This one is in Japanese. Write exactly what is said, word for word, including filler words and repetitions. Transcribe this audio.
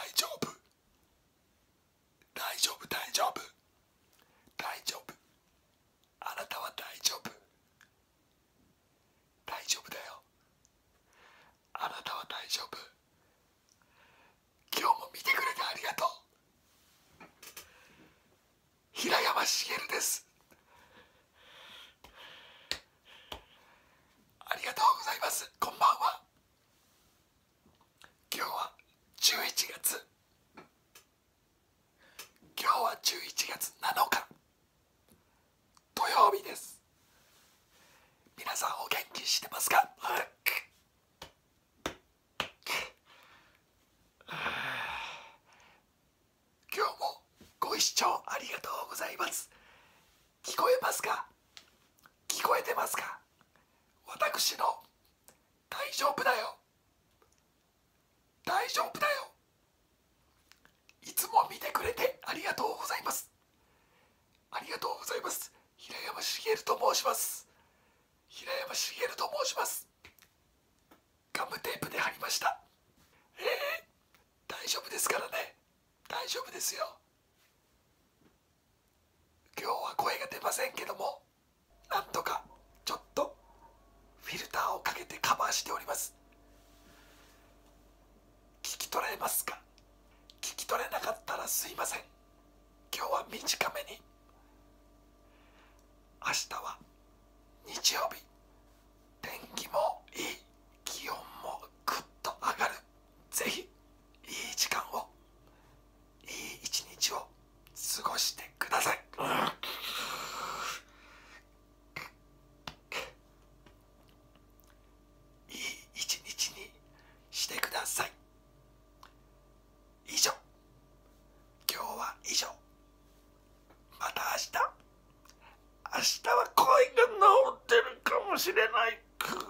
丈夫大丈夫大丈夫大丈夫、あなたは大丈夫、大丈夫だよ、あなたは大丈夫。今日も見てくれてありがとう。平山茂です。ありがとうございます。こんばんは。今日はじゅういちがつ今日はじゅういちがつなのか土曜日です。皆さんお元気してますか？今日もご視聴ありがとうございます。聞こえますか？聞こえてますか？私の大丈夫だよ、大丈夫だよ、いつも見てくれてありがとうございます。ありがとうございます。平山茂と申します。平山茂と申します。ガムテープで貼りました。えー、大丈夫ですからね。大丈夫ですよ。今日は声が出ませんけども、なんとかちょっとフィルターをかけてカバーしております。聞き取れますか？聞き取れなかったらすいません。今日は短めに。明日は日曜日、天気もいい、気温もぐっと上がる。ぜひいい時間を、いい一日を過ごしてください。いい一日にしてください。以上、今日は以上。また明日。明日は声が治ってるかもしれない。